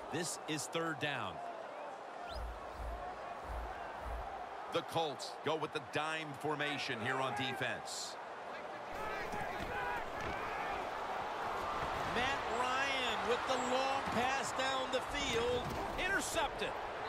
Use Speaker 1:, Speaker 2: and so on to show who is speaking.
Speaker 1: This is third down.
Speaker 2: The Colts go with the dime formation here on defense.
Speaker 1: Matt Ryan with the long pass down the field. Intercepted.